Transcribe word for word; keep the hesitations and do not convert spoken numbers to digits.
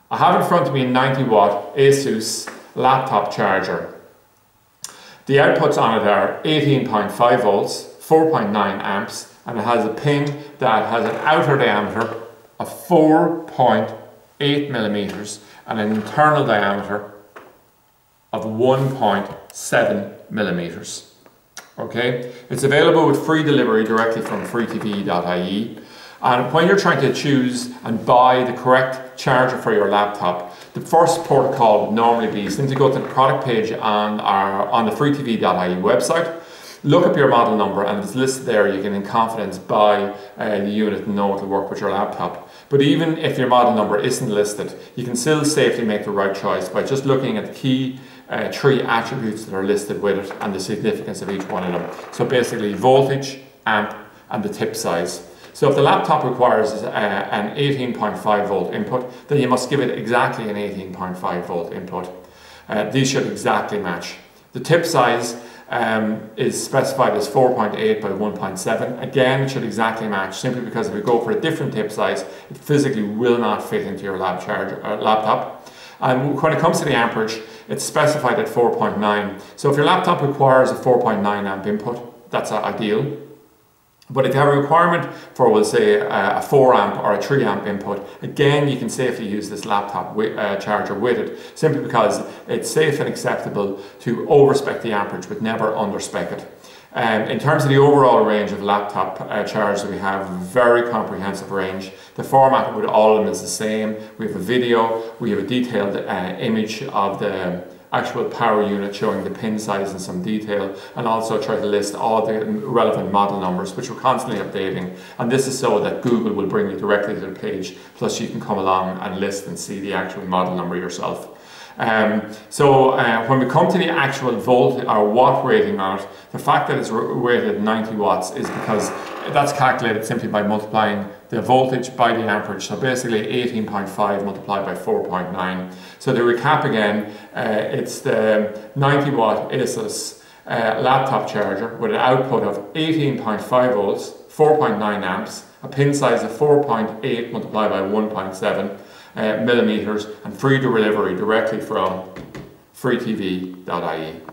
I have in front of me a ninety watt ASUS laptop charger. The outputs on it are eighteen point five volts, four point nine amps, and it has a pin that has an outer diameter of four point eight millimeters and an internal diameter of one point seven millimeters. Okay, it's available with free delivery directly from free T V dot I E. And when you're trying to choose and buy the correct charger for your laptop, the first protocol would normally be simply go to the product page on our on the free T V dot I E website, look up your model number, and it's listed there. You can in confidence buy uh, the unit and know it'll work with your laptop. But even if your model number isn't listed, you can still safely make the right choice by just looking at the key uh, three attributes that are listed with it and the significance of each one of them. So basically voltage, amp, and the tip size. So if the laptop requires uh, an eighteen point five volt input, then you must give it exactly an eighteen point five volt input. Uh, these should exactly match. The tip size um, is specified as four point eight by one point seven. Again, it should exactly match, simply because if we go for a different tip size, it physically will not fit into your lab charger, uh, laptop. And when it comes to the amperage, it's specified at four point nine. So if your laptop requires a four point nine amp input, that's ideal. But if you have a requirement for, we'll say, a four amp or a three amp input, again, you can safely use this laptop with, uh, charger with it, simply because it's safe and acceptable to overspec the amperage but never underspec it. Um, in terms of the overall range of laptop uh, chargers, we have a very comprehensive range. The format with all of them is the same. We have a video, we have a detailed uh, image of the actual power unit showing the pin size in some detail, and also try to list all the relevant model numbers, which we're constantly updating. And this is so that Google will bring you directly to the page, plus you can come along and list and see the actual model number yourself. Um, so uh, when we come to the actual volt or watt rating on it, the fact that it's rated ninety watts is because that's calculated simply by multiplying the voltage by the amperage. So basically eighteen point five multiplied by four point nine. So to recap again, uh, it's the ninety watt ASUS uh, laptop charger with an output of eighteen point five volts, four point nine amps, a pin size of four point eight multiplied by one point seven uh, millimeters, and free delivery directly from free T V dot I E.